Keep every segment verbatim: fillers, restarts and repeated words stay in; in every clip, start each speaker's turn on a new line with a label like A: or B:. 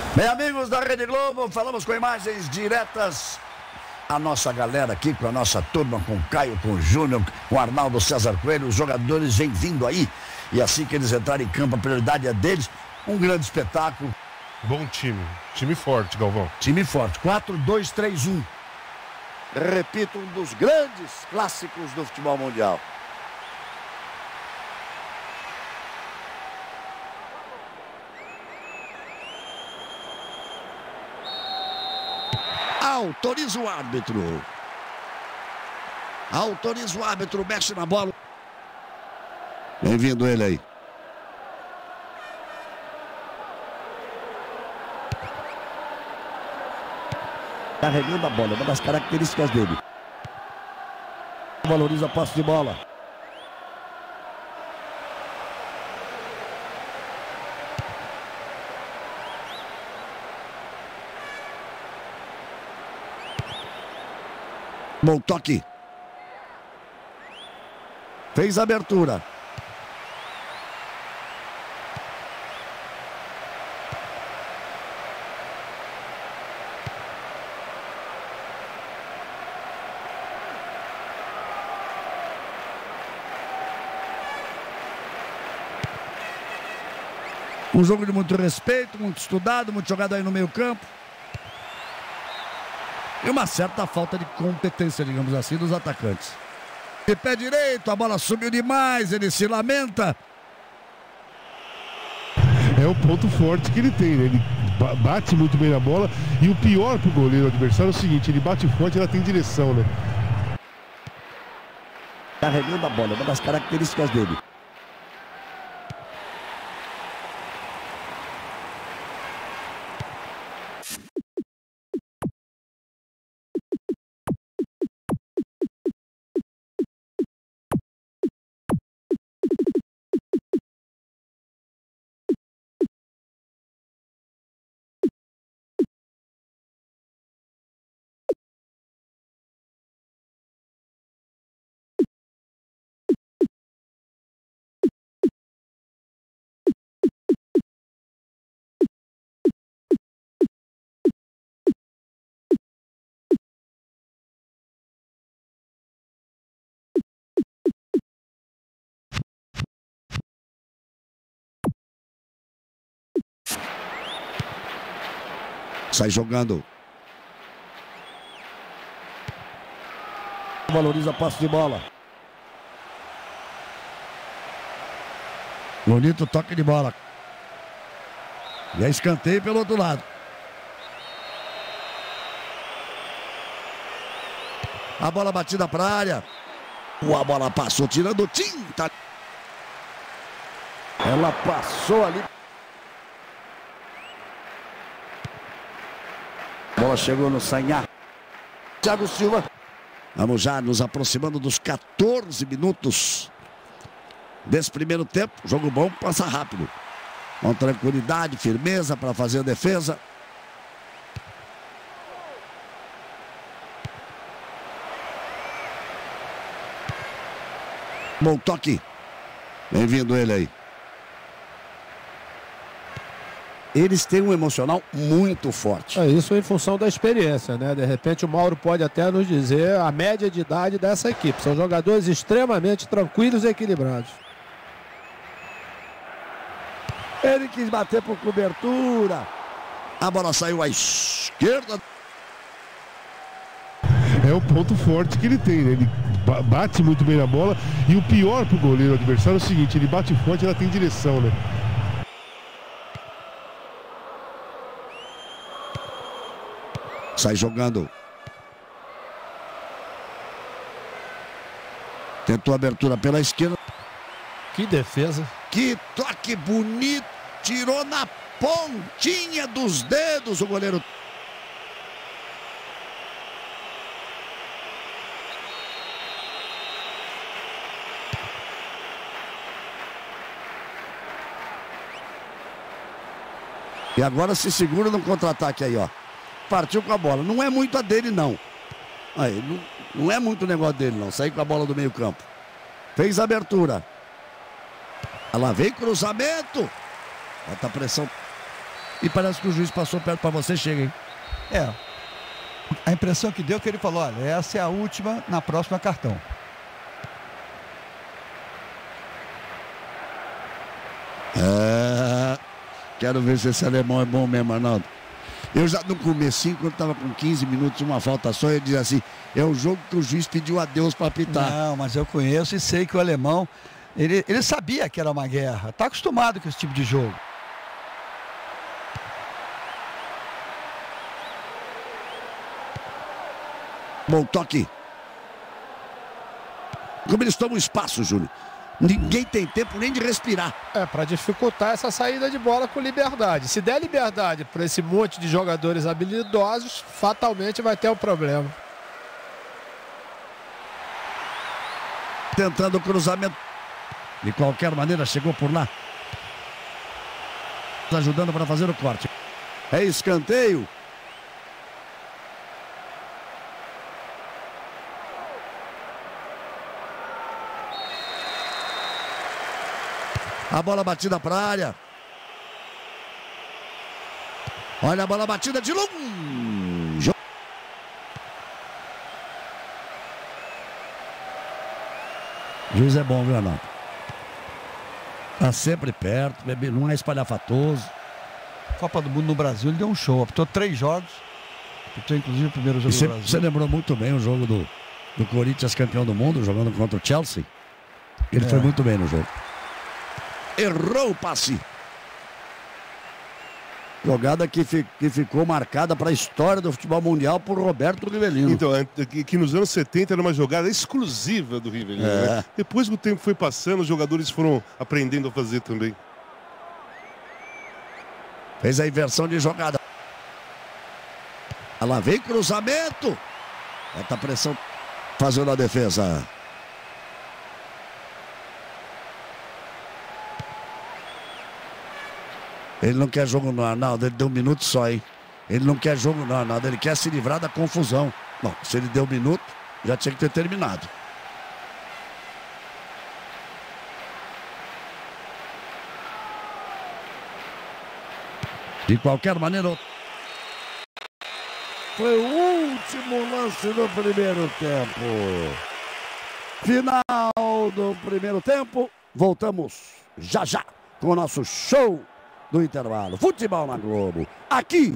A: Bem, amigos da Rede Globo, falamos com imagens diretas. A nossa galera aqui, com a nossa turma, com o Caio, com o Júnior, com o Arnaldo César Coelho, os jogadores vêm vindo aí. E assim que eles entrarem em campo, a prioridade é deles. Um grande espetáculo.
B: Bom time. Time forte, Galvão.
A: Time forte. quatro, dois, três, um.
C: Repito, um dos grandes clássicos do futebol mundial.
A: Autoriza o árbitro. Autoriza o árbitro, mexe na bola. Bem-vindo ele aí. Carregando a bola, uma das características dele. Valoriza a posse de bola. Bom toque. Fez a abertura. Um jogo de muito respeito, muito estudado, muito jogado aí no meio campo. E uma certa falta de competência, digamos assim, dos atacantes. De pé direito, a bola subiu demais, ele se lamenta.
B: É o ponto forte que ele tem, né? Ele bate muito bem na bola. E o pior pro goleiro adversário é o seguinte, ele bate forte e ela tem direção, né?
A: Carregando a bola, uma das características dele. Sai jogando. Valoriza a posse de bola. Bonito toque de bola. E é escanteio pelo outro lado. A bola batida para a área. A bola passou tirando tinta. Ela passou ali. A bola chegou no Sanhá. Thiago Silva. Vamos já nos aproximando dos quatorze minutos desse primeiro tempo. Jogo bom, passa rápido. Com tranquilidade, firmeza para fazer a defesa. Bom toque. Bem-vindo ele aí. Eles têm um emocional muito forte.
D: É isso em função da experiência, né? De repente o Mauro pode até nos dizer a média de idade dessa equipe. São jogadores extremamente tranquilos e equilibrados.
A: Ele quis bater por cobertura. A bola saiu à esquerda.
B: É o ponto forte que ele tem, né? Ele bate muito bem na bola. E o pior pro goleiro adversário é o seguinte, ele bate forte e ela tem direção, né?
A: Sai jogando. Tentou a abertura pela esquerda.
D: Que defesa.
A: Que toque bonito. Tirou na pontinha dos dedos o goleiro. E agora se segura no contra-ataque aí, ó. Partiu com a bola. Não é muito a dele, não. Aí, não, não é muito o negócio dele, não. Sair com a bola do meio campo. Fez a abertura. Ela vem cruzamento. Bota a pressão. E parece que o juiz passou perto para você, chega, hein?
E: É. A impressão que deu é que ele falou, olha, essa é a última, na próxima cartão.
A: É... Quero ver se esse alemão é bom mesmo, Arnaldo. Eu já no comecinho, quando estava com quinze minutos, uma falta só, eu dizia assim, é o jogo que o juiz pediu a Deus para apitar.
E: Não, mas eu conheço e sei que o alemão, ele, ele sabia que era uma guerra. Está acostumado com esse tipo de jogo.
A: Bom toque. Como eles tomam espaço, Júnior. Ninguém tem tempo nem de respirar.
D: É, para dificultar essa saída de bola com liberdade. Se der liberdade para esse monte de jogadores habilidosos, fatalmente vai ter um problema.
A: Tentando o cruzamento. De qualquer maneira, chegou por lá. Ajudando para fazer o corte. É escanteio. A bola batida para a área. Olha a bola batida de longe. Juiz é bom, viu, Arnaldo? Tá sempre perto, não é espalhafatoso.
E: Copa do Mundo no Brasil, ele deu um show. Apitou três jogos. Apitou inclusive o primeiro jogo
A: você,
E: do Brasil.
A: Você lembrou muito bem o jogo do, do Corinthians, campeão do mundo, jogando contra o Chelsea. Ele é. foi muito bem no jogo. Errou o passe. Jogada que, fi, que ficou marcada para a história do futebol mundial por Roberto Rivelino.
B: Então, que, que nos anos setenta era uma jogada exclusiva do Rivelino. É. Né? Depois que o tempo foi passando, os jogadores foram aprendendo a fazer também.
A: Fez a inversão de jogada. Ela vem cruzamento. Bota a pressão fazendo a defesa. Ele não quer jogo no Arnaldo, ele deu um minuto só, hein? Ele não quer jogo no Arnaldo, ele quer se livrar da confusão. Bom, se ele deu um minuto, já tinha que ter terminado. De qualquer maneira, foi o último lance do primeiro tempo. Final do primeiro tempo. Voltamos já já com o nosso show do intervalo. Futebol na Globo. Aqui.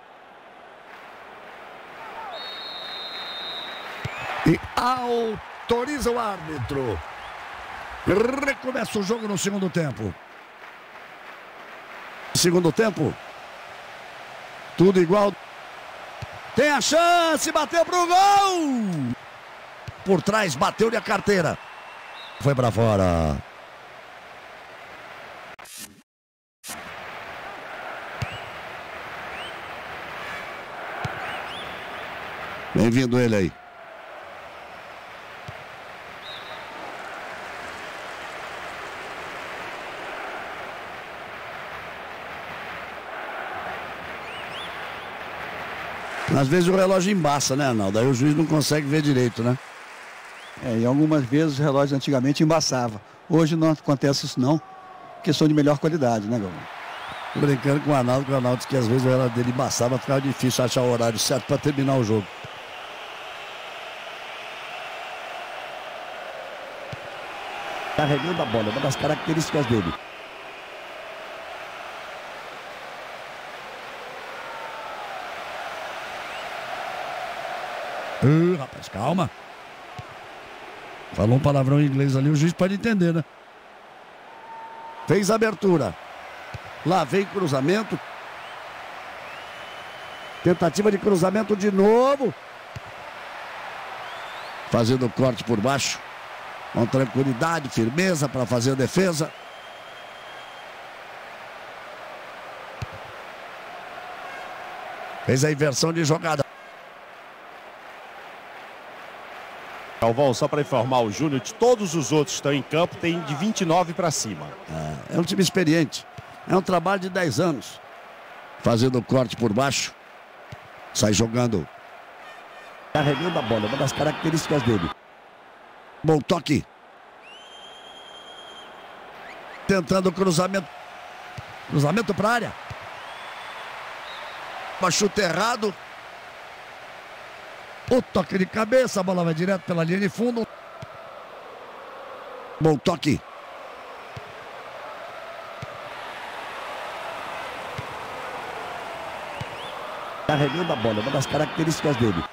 A: E autoriza o árbitro. Recomeça o jogo no segundo tempo. Segundo tempo. Tudo igual. Tem a chance, bateu pro gol. Por trás, bateu-lhe a carteira. Foi para fora. Bem-vindo ele aí. Às vezes o relógio embaça, né, Arnaldo? Aí o juiz não consegue ver direito, né?
E: É, e algumas vezes o relógio antigamente embaçava. Hoje não acontece isso não, porque são de melhor qualidade, né, Galvão?
A: Brincando com o Arnaldo, que o Arnaldo disse que às vezes o relógio dele embaçava, ficava difícil achar o horário certo para terminar o jogo. Carregando a bola, uma das características dele. Uh, rapaz, calma. Falou um palavrão em inglês ali, o juiz pode entender, né? Fez a abertura. Lá vem cruzamento. Tentativa de cruzamento de novo. Fazendo o corte por baixo. Com tranquilidade, firmeza para fazer a defesa. Fez a inversão de jogada.
F: Galvão, só para informar o Júnior, de todos os outros que estão em campo, tem de vinte e nove para cima.
A: É, é um time experiente. É um trabalho de dez anos. Fazendo o corte por baixo. Sai jogando. Carregando a bola, uma das características dele. Bom toque. Tentando o cruzamento. Cruzamento para a área. Chute errado. O toque de cabeça, a bola vai direto pela linha de fundo. Bom toque. Carregando a bola, uma das características dele.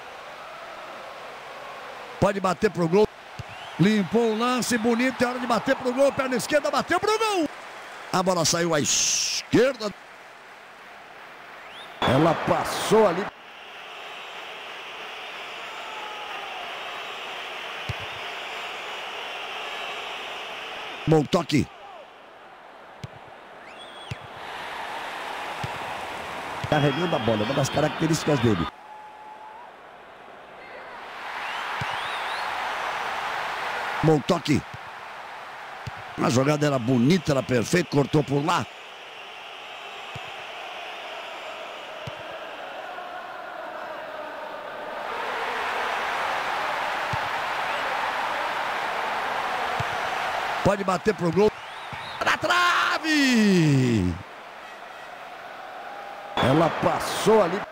A: Pode bater pro gol. Limpou o lance, bonito, é hora de bater pro gol. Perna esquerda, bateu pro gol. A bola saiu à esquerda. Ela passou ali. Bom toque. Carregando a bola, uma das características dele. Bom toque. A jogada era bonita, era perfeita, cortou por lá. Pode bater pro gol. Na trave! Ela passou ali.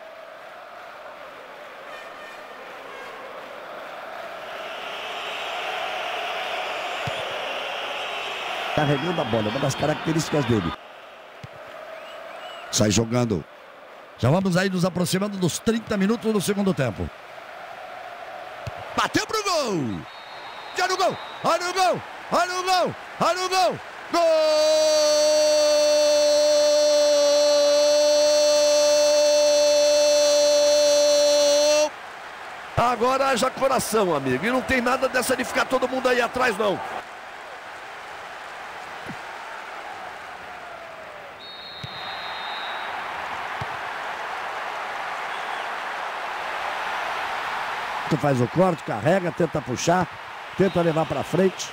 A: Carregando a bola, uma das características dele. Sai jogando. Já vamos aí nos aproximando dos trinta minutos do segundo tempo. Bateu pro gol! Já no gol! Olha o gol! Olha o gol! Olha o gol! Gol!
C: Agora haja coração, amigo. E não tem nada dessa de ficar todo mundo aí atrás, não.
A: Tu faz o corte, carrega, tenta puxar, tenta levar para frente.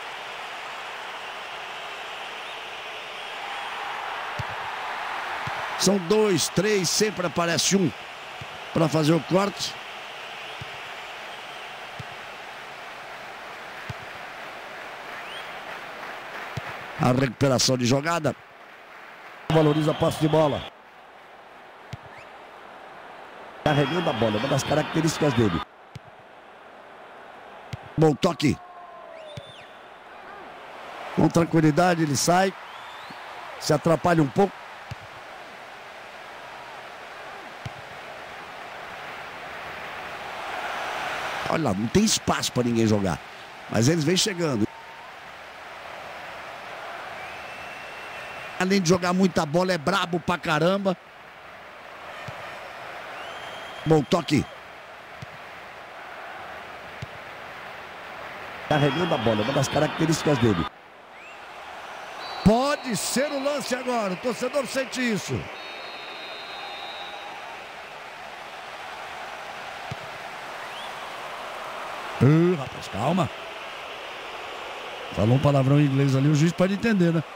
A: São dois, três, sempre aparece um para fazer o corte. A recuperação de jogada. Valoriza a posse de bola. Carregando a bola, uma das características dele. Bom toque. Com tranquilidade ele sai. Se atrapalha um pouco. Olha lá, não tem espaço para ninguém jogar. Mas eles vêm chegando. Além de jogar muita bola, é brabo pra caramba. Bom toque. Carregando a bola, uma das características dele. Pode ser o lance agora, o torcedor sente isso. Uh, rapaz, calma. Falou um palavrão em inglês ali, o juiz pode entender, né?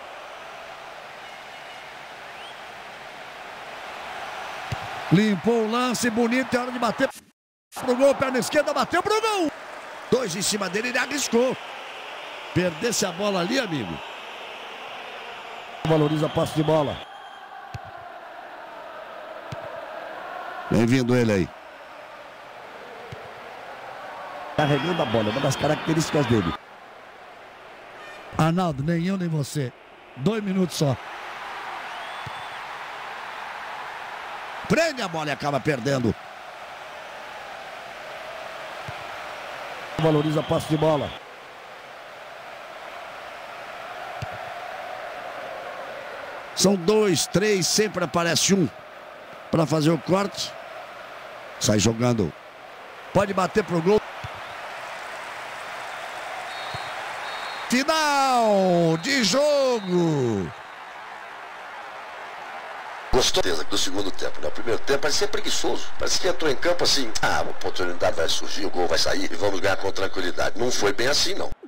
A: Limpou o lance, bonito, é hora de bater pro gol, perna esquerda, bateu pro gol. Dois em cima dele, ele arriscou. Perdesse a bola ali, amigo. Valoriza a posse de bola. Bem-vindo ele aí. Carregando a bola, uma das características dele. Arnaldo, nem eu nem você. Dois minutos só. Prende a bola e acaba perdendo. Valoriza a posse de bola. São dois, três, sempre aparece um para fazer o corte. Sai jogando. Pode bater pro gol. Final de jogo.
G: Gostou do segundo tempo, né? O primeiro tempo parecia preguiçoso. Parecia que entrou em campo assim, ah, a oportunidade vai surgir, o gol vai sair e vamos ganhar com tranquilidade. Não foi bem assim, não.